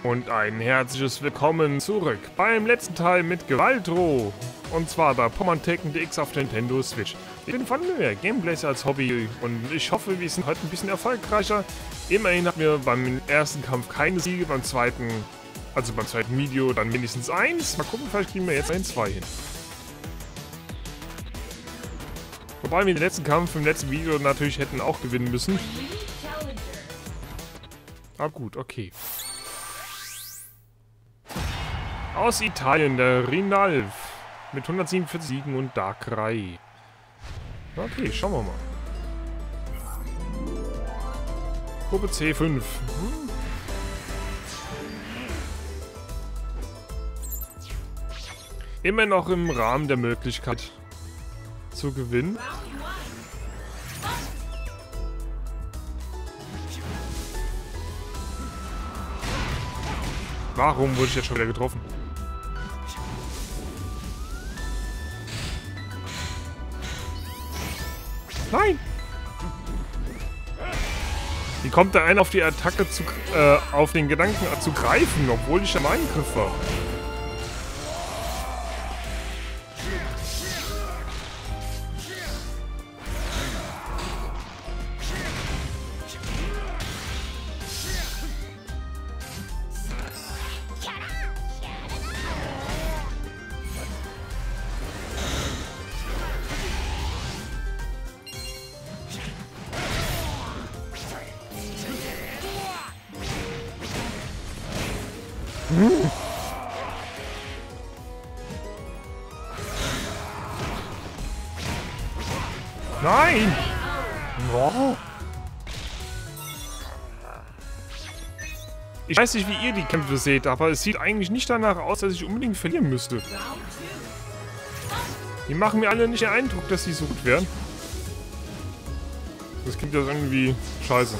Und ein herzliches Willkommen zurück beim letzten Teil mit Gewaltro. Und zwar bei Pokémon Tekken DX auf der Nintendo Switch. Ich bin von mir, Gameplays als Hobby und ich hoffe, wir sind heute ein bisschen erfolgreicher. Immerhin hatten wir beim ersten Kampf keine Siege, beim zweiten Video dann mindestens 1. Mal gucken, vielleicht kriegen wir jetzt ein 2 hin. Wobei wir den letzten Kampf im letzten Video natürlich hätten auch gewinnen müssen. Ah gut, okay. Aus Italien, der Rinalf. Mit 147 Siegen und Darkrai. Okay, schauen wir mal. Gruppe C5. Immer noch im Rahmen der Möglichkeit zu gewinnen. Warum wurde ich jetzt schon wieder getroffen? Nein! Wie kommt der eine auf die Attacke auf den Gedanken zu greifen, obwohl ich im Eingriff war? Nein! Oh. Ich weiß nicht, wie ihr die Kämpfe seht, aber es sieht eigentlich nicht danach aus, dass ich unbedingt verlieren müsste. Die machen mir alle nicht den Eindruck, dass sie so gut wären. Das klingt jetzt irgendwie scheiße.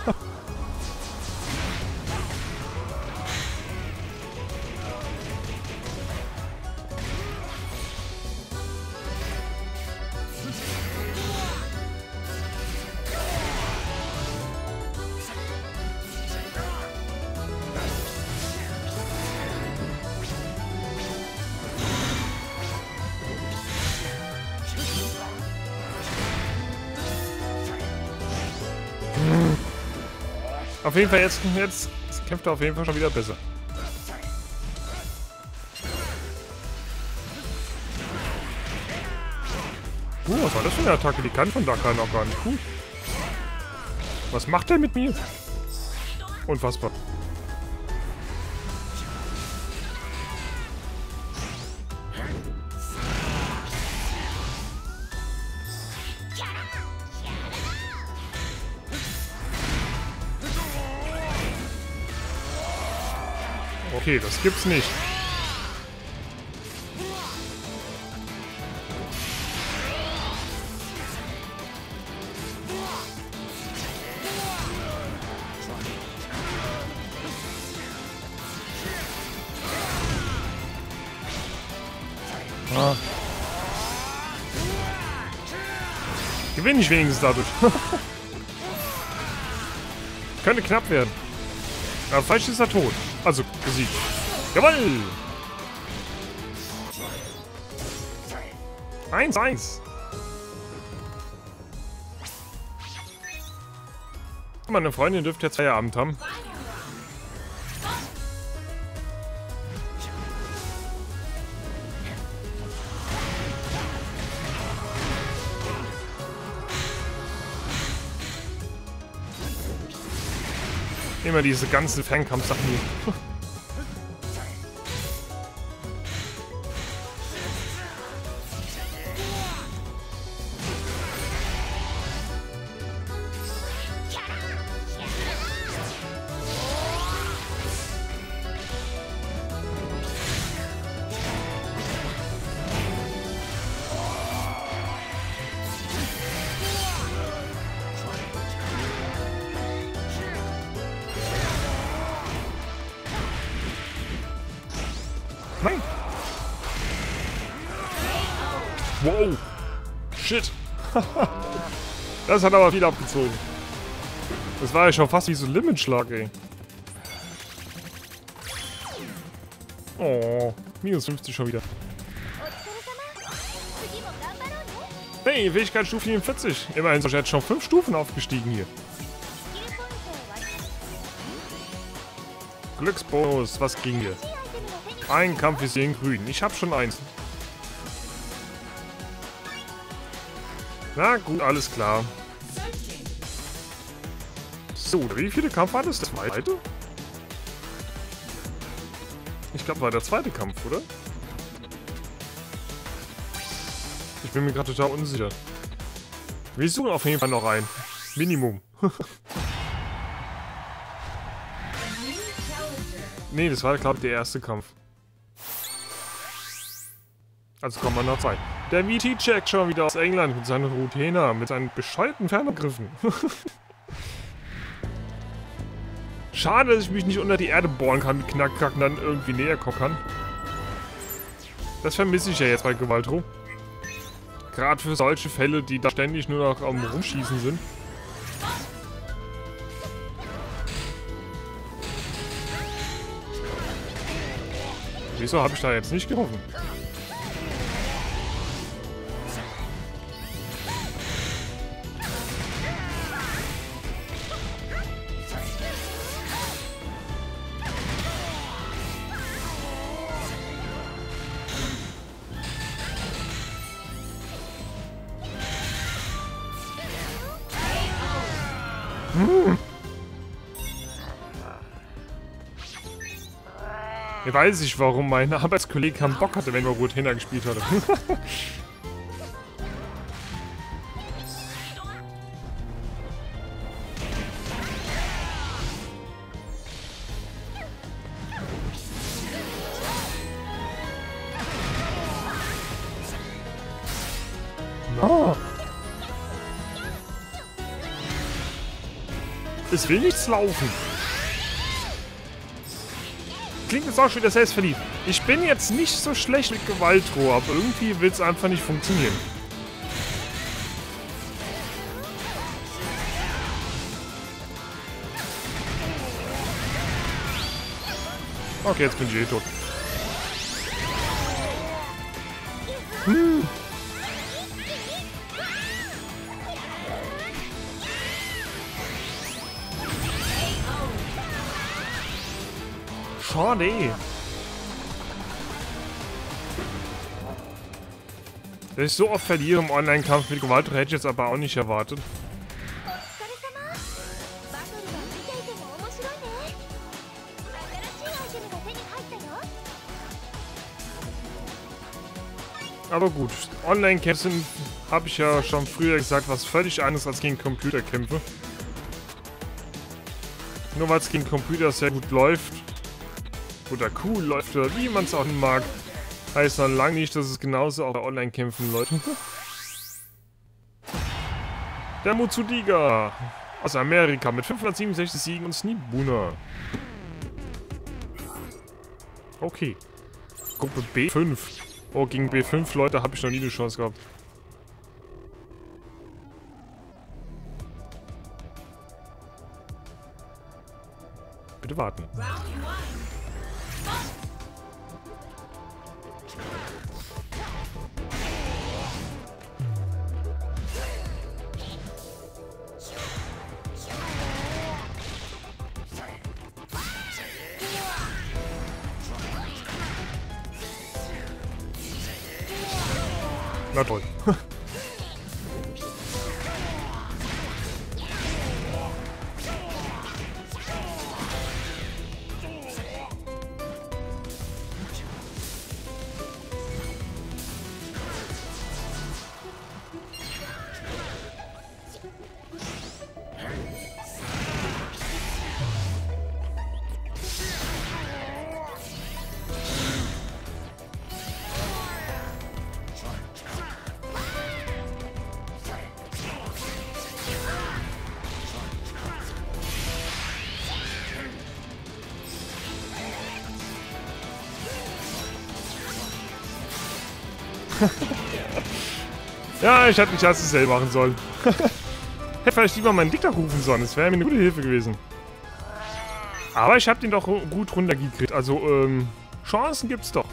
Auf jeden Fall, jetzt kämpft er auf jeden Fall schon wieder besser. Was war das für eine Attacke? Die kann von Darkrai noch gar nicht. Cool. Was macht er mit mir? Unfassbar. Okay, das gibt's nicht. Ah. Gewinne ich wenigstens dadurch. Könnte knapp werden. Aber falsch ist er tot. Also, besiegt. Jawoll! 1-1. Meine Freundin dürfte jetzt Feierabend haben. Immer diese ganzen Fernkampfsachen hier. Nein! Wow! Shit! Das hat aber viel abgezogen. Das war ja schon fast wie so ein Limit-Schlag, ey. Oh, minus 50 schon wieder. Hey, Fähigkeitsstufe 44. Immerhin sind jetzt schon 5 Stufen aufgestiegen hier. Glücksbonus, was kriegen wir? Ein Kampf ist hier in grün. Ich hab schon eins. Na gut, alles klar. So, wie viele Kampf war das? Der zweite? Ich glaube, war der zweite Kampf, oder? Ich bin mir gerade total unsicher. Wir suchen auf jeden Fall noch einen. Minimum. Nee, das war, glaube ich, der erste Kampf. Also kommen wir noch zwei. Der VT checkt schon wieder aus England mit seinen Rutena, mit seinen bescheuerten Fernangriffen. Schade, dass ich mich nicht unter die Erde bohren kann, mit Knackkracken dann irgendwie näher kommen kann. Das vermisse ich ja jetzt bei Gewaltro. Gerade für solche Fälle, die da ständig nur noch am Rumschießen sind. Wieso habe ich da jetzt nicht getroffen? Ich weiß nicht, warum mein Arbeitskollege keinen Bock hatte, wenn wir Rutena gespielt hatte. No. Es will nichts laufen. Klingt jetzt auch schon wieder selbstverliebt. Ich bin jetzt nicht so schlecht mit Gewaltro, aber irgendwie will es einfach nicht funktionieren. Okay, jetzt bin ich eh tot. Schade. Dass ich so oft verliere im Online-Kampf mit Gewalt, hätte ich jetzt aber auch nicht erwartet. Aber gut, Online-Kämpfe sind, habe ich ja schon früher gesagt, was völlig anderes als gegen Computerkämpfe. Nur weil es gegen Computer sehr gut läuft, oder cool läuft, oder wie man es auch mag, heißt noch lange nicht, dass es genauso auch bei Online-Kämpfen läuft. Der Mutsudiga aus Amerika mit 567 Siegen und Snibuna. Okay. Gruppe B5. Oh, gegen B5 Leute habe ich noch nie eine Chance gehabt. Bitte warten. Na toll. Ja, ich hätte nicht als es selber machen sollen. Hätte vielleicht lieber meinen Dicker rufen sollen, das wäre mir eine gute Hilfe gewesen. Aber ich habe den doch gut runtergekriegt, also, Chancen gibt's doch.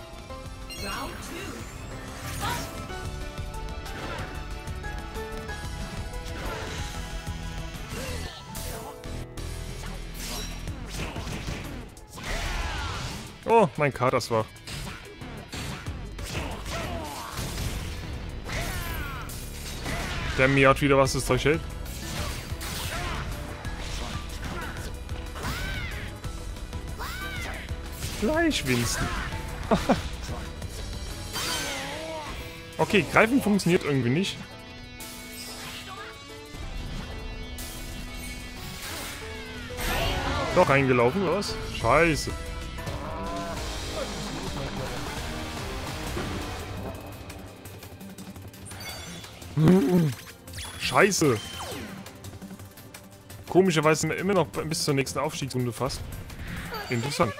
Oh, mein Kater ist wach. Der miaut wieder, was das Zeug hält. Gleich, Winston. Okay, Greifen funktioniert irgendwie nicht. Doch reingelaufen, oder was? Scheiße. Scheiße. Komischerweise sind wir immer noch bis zur nächsten Aufstiegsrunde fast. Interessant.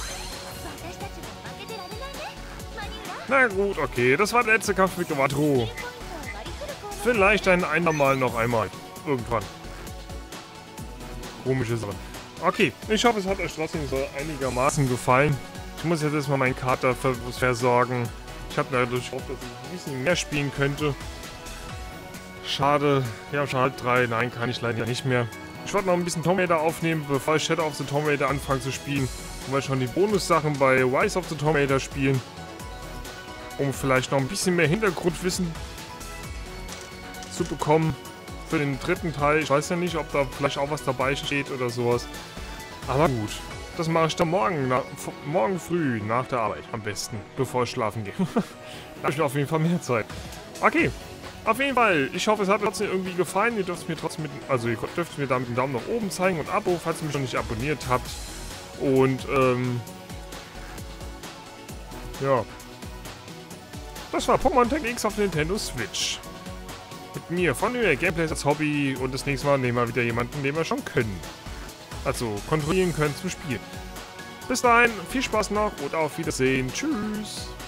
Na gut, okay. Das war der letzte Kampf mit Quattro. Vielleicht ein andermal noch einmal. Irgendwann. Komische Sache. Okay, ich hoffe, es hat euch trotzdem so einigermaßen gefallen. Ich muss jetzt erstmal meinen Kater versorgen. Ich habe dadurch gehofft, dass ich ein bisschen mehr spielen könnte. Schade. Ja, schade 3. Nein, kann ich leider nicht mehr. Ich wollte noch ein bisschen Tomb Raider aufnehmen, bevor ich Shadow of the Tomb Raider anfange zu spielen. Und weil schon die Bonussachen bei Rise of the Tomb Raider spielen. Um vielleicht noch ein bisschen mehr Hintergrundwissen zu bekommen für den dritten Teil. Ich weiß ja nicht, ob da vielleicht auch was dabei steht oder sowas. Aber gut, das mache ich dann morgen früh nach der Arbeit am besten, bevor ich schlafen gehe. Da habe ich auf jeden Fall mehr Zeit. Okay, auf jeden Fall. Ich hoffe, es hat trotzdem irgendwie gefallen. Ihr dürft mir trotzdem ihr dürft mir da mit dem Daumen nach oben zeigen und Abo, falls ihr mich noch nicht abonniert habt. Und ja. Das war Pokémon Tag X auf Nintendo Switch. Mit mir von mir Gameplays als Hobby und das nächste Mal nehmen wir wieder jemanden, den wir schon können. Also kontrollieren können zum Spiel. Bis dahin, viel Spaß noch und auf Wiedersehen. Tschüss.